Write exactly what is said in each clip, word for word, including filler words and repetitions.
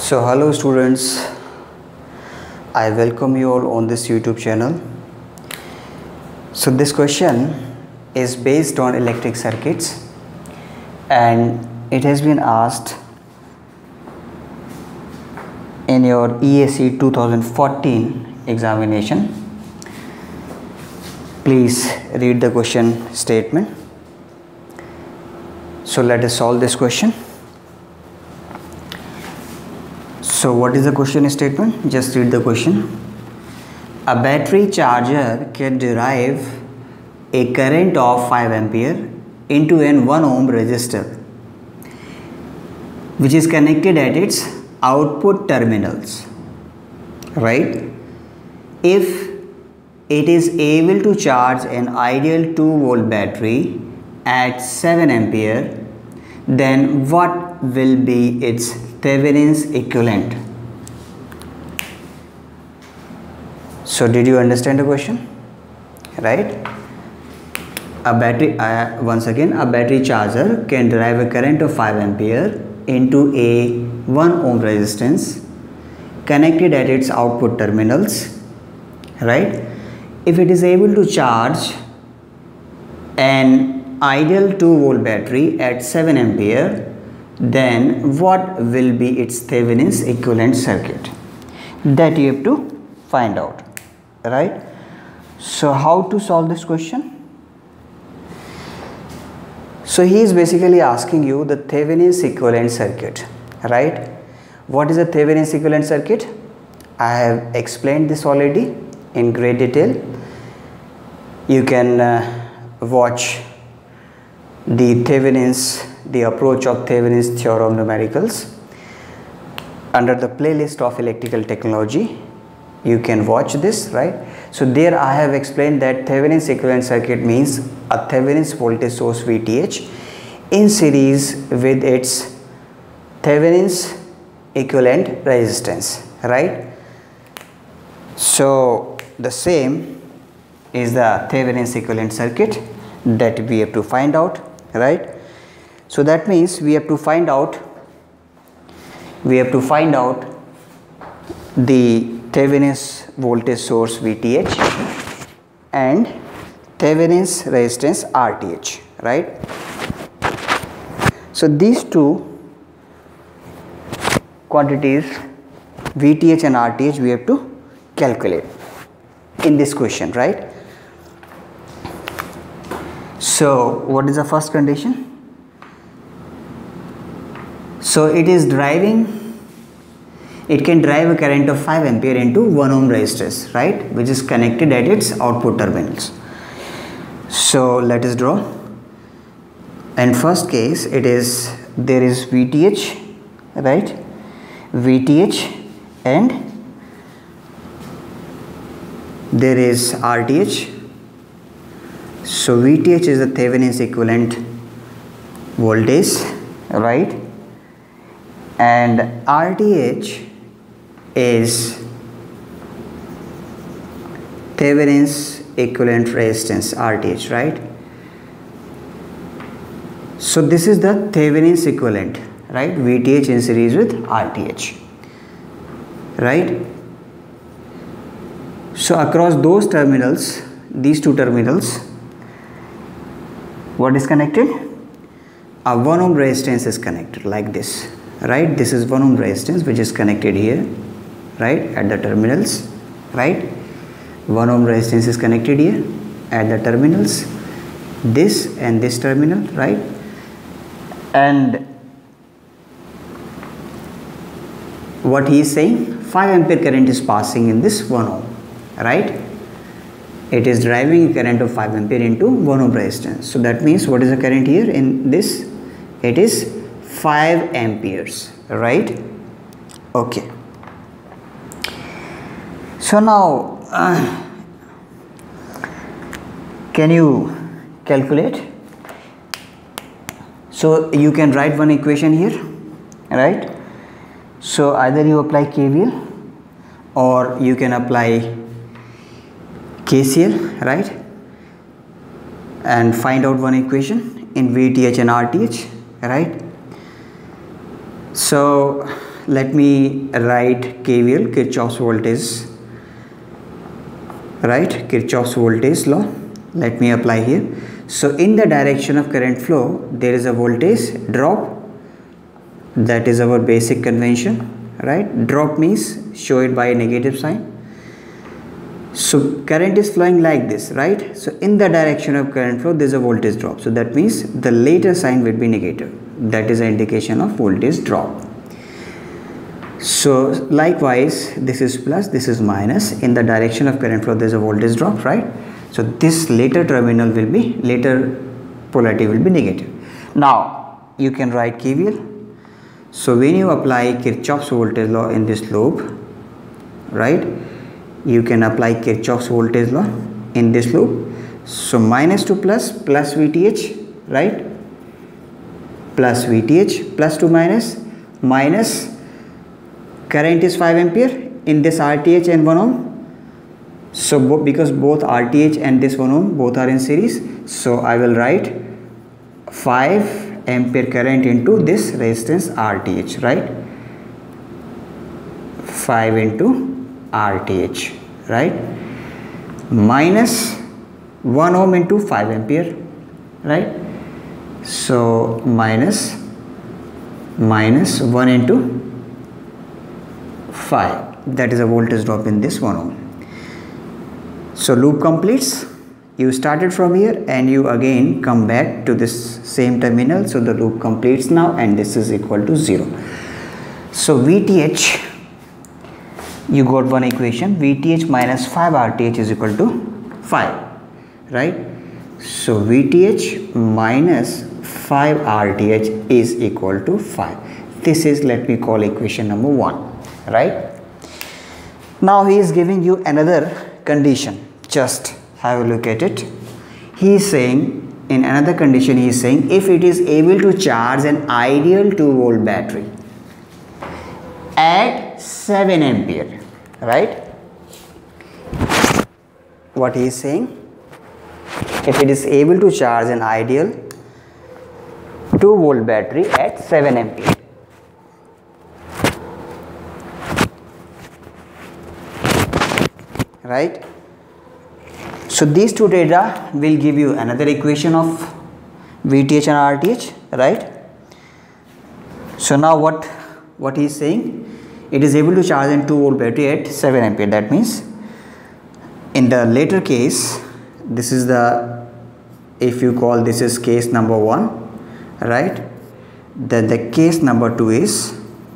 So hello students, I welcome you all on this YouTube channel. So this question is based on electric circuits and it has been asked in your E A C twenty fourteen examination. Please read the question statement. So let us solve this question. So what is the question statement? Just read the question. A battery charger can derive a current of five ampere into an one ohm resistor which is connected at its output terminals, right? If it is able to charge an ideal two volt battery at seven ampere, then what will be its Thevenin's equivalent? So did you understand the question? Right? A battery, uh, once again, a battery charger can derive a current of five ampere into a one ohm resistance connected at its output terminals, right? If it is able to charge an ideal two volt battery at seven ampere, then what will be its Thevenin's equivalent circuit? That you have to find out, right? So how to solve this question? So he is basically asking you the Thevenin's equivalent circuit, right? What is a Thevenin's equivalent circuit? I have explained this already in great detail. You can uh, watch the Thevenin's, the approach of Thevenin's theorem numericals under the playlist of electrical technology. You can watch this, right? So there I have explained that Thevenin's equivalent circuit means a Thevenin's voltage source V T H in series with its Thevenin's equivalent resistance, right? So the same is the Thevenin's equivalent circuit that we have to find out, right? So that means we have to find out we have to find out the Thevenin's voltage source V T H and Thevenin's resistance R T H, right? So these two quantities V T H and R T H we have to calculate in this question, right? So what is the first condition? So it is driving, it can drive a current of five ampere into one ohm resistance, right, which is connected at its output terminals. So let us draw. In first case, it is, there is V T H, right, V T H and there is R T H. So V T H is the Thevenin's equivalent voltage, right, and R T H is Thevenin's equivalent resistance, R T H, right? So this is the Thevenin's equivalent, right, V T H in series with R T H, right? So across those terminals, these two terminals, what is connected? A one ohm resistance is connected like this, right? This is one ohm resistance which is connected here, right, at the terminals, right? one ohm resistance is connected here at the terminals, this and this terminal, right? And what he is saying, five ampere current is passing in this one ohm, right? It is driving a current of five ampere into one ohm resistance. So that means what is the current here in this? It is five amperes, right? Okay. So now uh, can you calculate? So you can write one equation here, right? So either you apply K V L or you can apply K C L, right, and find out one equation in V T H and R T H, right? So let me write K V L, Kirchhoff's voltage, right, Kirchhoff's voltage law. Let me apply here. So in the direction of current flow there is a voltage drop. That is our basic convention, right? Drop means show it by a negative sign. So current is flowing like this, right? So in the direction of current flow there is a voltage drop. So that means the later sign will be negative. That is an indication of voltage drop. So likewise this is plus, this is minus. In the direction of current flow there is a voltage drop, right? So this later terminal will be, later polarity will be negative. Now you can write K V L. So when you apply Kirchhoff's voltage law in this loop, right, you can apply Kirchhoff's voltage law in this loop. So minus to plus, plus V T H, right, plus V T H, plus to minus, minus current is five ampere in this R T H and one ohm. So bo because both R T H and this one ohm both are in series, so I will write five ampere current into this resistance R T H, right, five into R T H, right, minus one ohm into five ampere, right. So minus minus one into five, that is a voltage drop in this one ohm. So loop completes. You started from here and you again come back to this same terminal. So the loop completes now and this is equal to zero. So V T H, you got one equation, V T H minus five R T H is equal to five, right. So V T H minus five R T H is equal to five. This is, let me call equation number one, right. Now he is giving you another condition. Just have a look at it. He is saying, in another condition he is saying, if it is able to charge an ideal two volt battery at seven ampere, right. What he is saying, if it is able to charge an ideal two volt battery at seven ampere, right. So these two data will give you another equation of V T H and R T H, right. So now what what he is saying, it is able to charge a two volt battery at seven ampere. That means in the later case, this is the, if you call this is case number one, right, then the case number two is,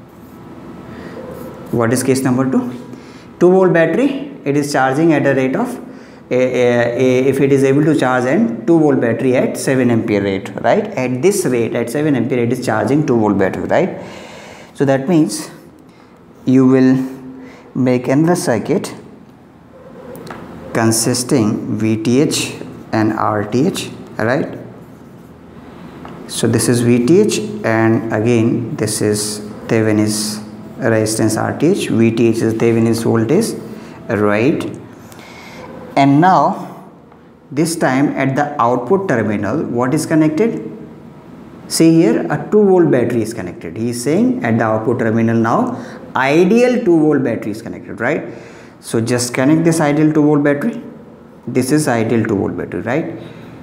what is case number two? two volt battery, it is charging at a rate of A, a, a, if it is able to charge an two volt battery at seven ampere rate, right, at this rate, at seven ampere it is charging two volt battery, right. So that means you will make another circuit consisting V T H and R T H, right. So this is V T H and again this is Thevenin's resistance R T H, V T H is Thevenin's voltage, right. And now this time at the output terminal, what is connected? See here, a two volt battery is connected. He is saying at the output terminal now ideal two volt battery is connected, right. So just connect this ideal two volt battery. This is ideal two volt battery, right.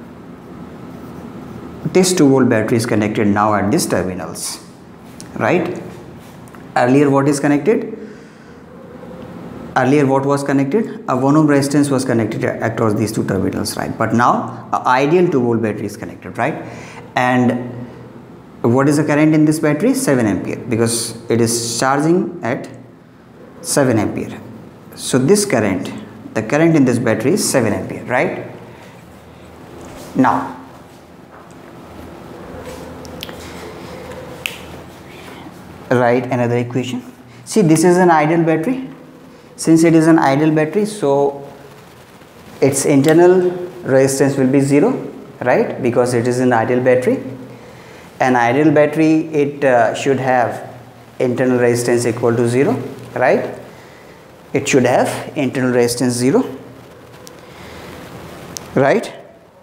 This two volt battery is connected now at these terminals, right. Earlier what is connected? Earlier what was connected? A one ohm resistance was connected across these two terminals, right. But now a ideal two volt battery is connected, right. And what is the current in this battery? seven ampere, because it is charging at seven ampere. So this current, the current in this battery is seven ampere, right. Now write another equation. See, this is an ideal battery. Since it is an ideal battery, so its internal resistance will be zero, right, because it is an ideal battery. An ideal battery, it uh, should have internal resistance equal to zero, right. It should have internal resistance zero, right.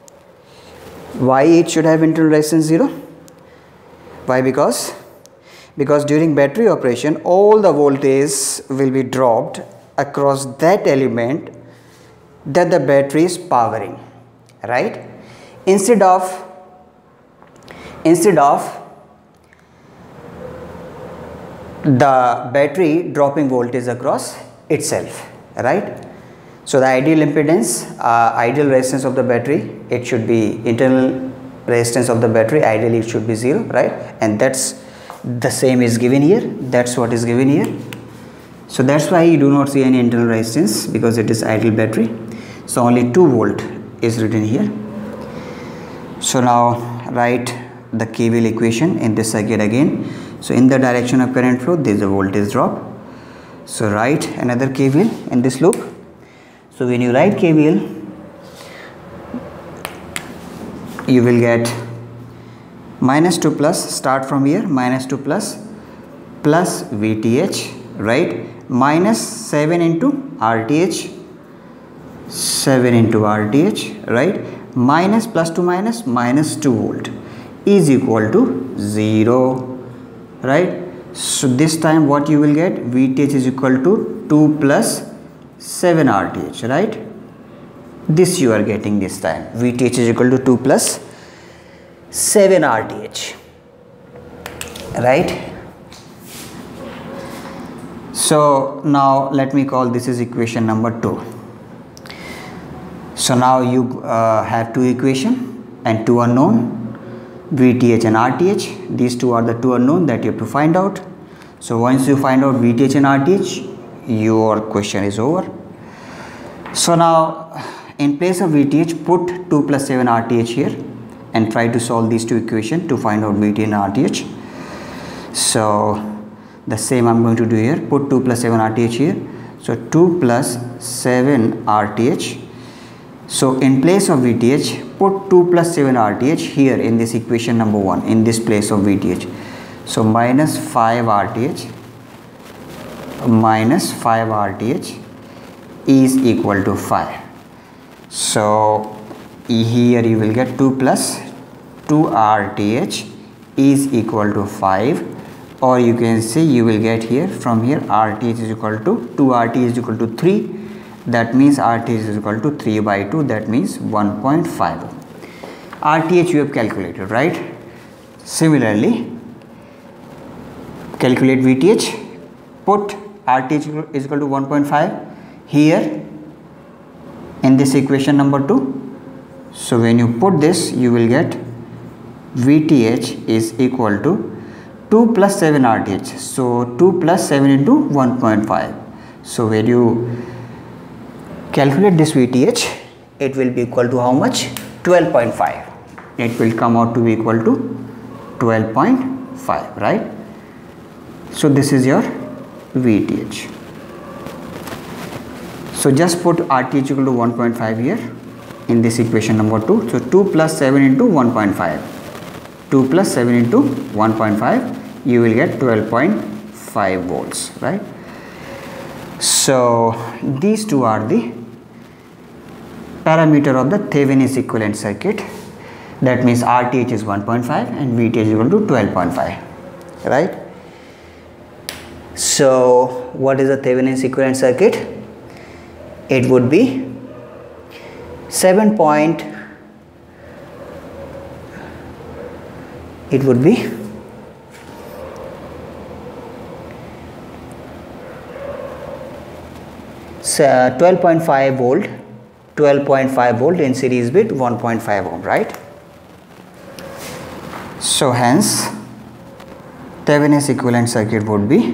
Why it should have internal resistance zero? Why? Because because during battery operation all the voltage will be dropped across that element that the battery is powering, right? Instead of instead of the battery dropping voltage across itself, right? So the ideal impedance, uh, ideal resistance of the battery, it should be internal resistance of the battery, ideally it should be zero, right? And that's the same is given here, that's what is given here. So that's why you do not see any internal resistance, because it is ideal battery. So only two volt is written here. So now write the K V L equation in this circuit again. So in the direction of current flow there is a voltage drop. So write another K V L in this loop. So when you write K V L, you will get minus two plus, start from here, minus two plus plus V T H, right? Minus seven into R T H, seven into R T H, right? Minus plus to minus, minus two volt is equal to zero, right? So this time what you will get, V T H is equal to two plus seven R T H, right? This you are getting this time, V T H is equal to two plus seven R T H, right? So now let me call this is equation number two. So now you uh, have two equation and two unknown, V T H and R T H. These two are the two unknown that you have to find out. So once you find out V T H and R T H, your question is over. So now in place of V T H, put two plus seven R T H here and try to solve these two equations to find out V T H and R T H. So the same I'm going to do here, put two plus seven R T H here. So two plus seven R T H. So in place of V T H, put two plus seven R T H here in this equation number one, in this place of V T H. So minus five R T H minus five R T H is equal to five. So here you will get two plus two R T H is equal to five, or you can say you will get here from here R T H is equal to two R T H is equal to three. That means R T H is equal to three by two, that means one point five. R T H you have calculated, right? Similarly, calculate V T H, put R T H is equal to one point five here in this equation number two. So when you put this, you will get V T H is equal to two plus seven R T H. So two plus seven into one point five. So when you calculate this V T H, it will be equal to how much? twelve point five. It will come out to be equal to twelve point five, right? So this is your V T H. So just put R T H equal to one point five here in this equation number two. So two plus seven into one point five. two plus seven into one point five, you will get twelve point five volts, right? So these two are the parameter of the Thevenin's equivalent circuit. That means R T H is one point five and V T H is equal to twelve point five, right? So what is the Thevenin's equivalent circuit? It would be seven point, it would be twelve point five volt, twelve point five volt in series with one point five ohm, right? So hence Thevenin's equivalent circuit would be,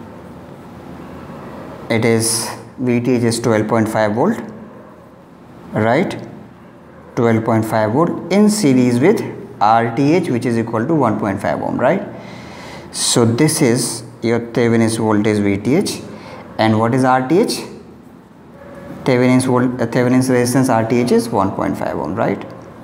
it is V T H is twelve point five volt, right? twelve point five volt in series with R T H, which is equal to one point five ohm, right? So this is your Thevenin's voltage V T H, and what is R T H? Thevenin's volt, uh, Thevenin's resistance R T H is one point five ohm, right?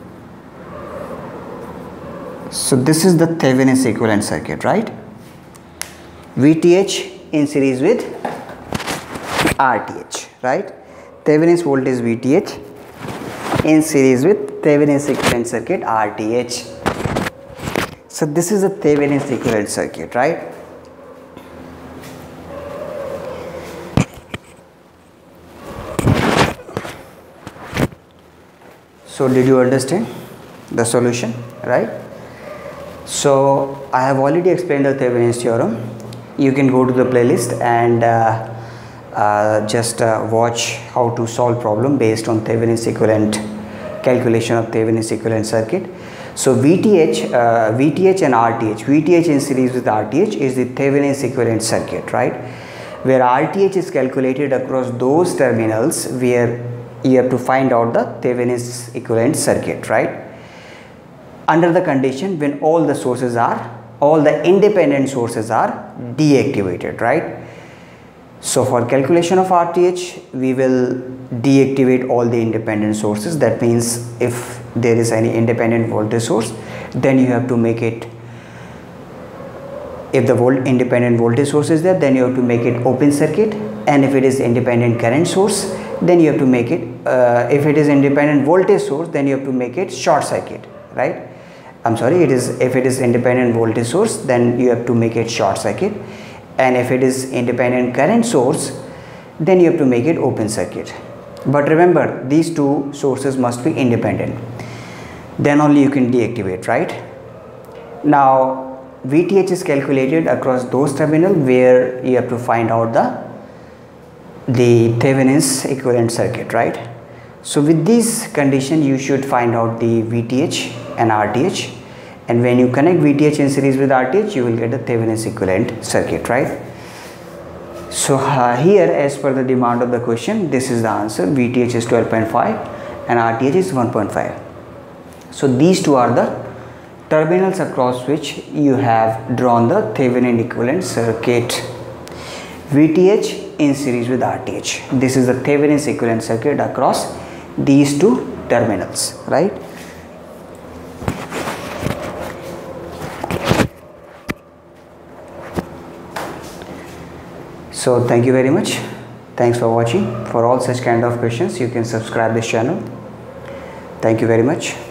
So this is the Thevenin's equivalent circuit, right? V T H in series with R T H, right? Thevenin's voltage V T H in series with Thevenin's equivalent circuit R T H. So this is a Thevenin's equivalent circuit, right? So did you understand the solution, right? So I have already explained the Thevenin's theorem. You can go to the playlist and uh, uh, just uh, watch how to solve problem based on Thevenin's equivalent, calculation of Thevenin's equivalent circuit. So V T H, uh, V T H and R T H, V T H in series with R T H is the Thevenin's equivalent circuit, right? Where R T H is calculated across those terminals where you have to find out the Thevenin's equivalent circuit, right? Under the condition when all the sources are, all the independent sources are deactivated, right? So for calculation of R T H, we will deactivate all the independent sources. That means if there is any independent voltage source, then you have to make it, if the volt independent voltage source is there, then you have to make it open circuit. And if it is independent current source, then you have to make it, uh, if it is independent voltage source, then you have to make it short circuit, right? I'm sorry, it is, if it is independent voltage source, then you have to make it short circuit. And if it is independent current source, then you have to make it open circuit. But remember, these two sources must be independent. Then only you can deactivate, right? Now, V T H is calculated across those terminals where you have to find out the, the Thevenin's equivalent circuit, right? So with this condition, you should find out the V T H and R T H. And when you connect V T H in series with R T H, you will get the Thevenin's equivalent circuit, right? So uh, here, as per the demand of the question, this is the answer. V T H is twelve point five and R T H is one point five. So these two are the terminals across which you have drawn the Thevenin equivalent circuit. V T H in series with R T H. This is the Thevenin's equivalent circuit across these two terminals, right? So thank you very much. Thanks for watching. For all such kind of questions, you can subscribe this channel. Thank you very much.